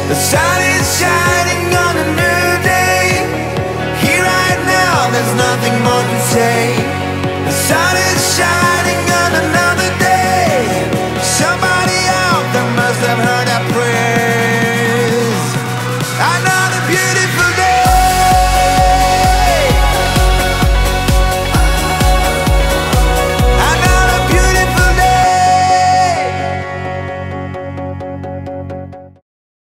The sun is shining on a new day. Here right now, there's nothing more to say. The sun is shining.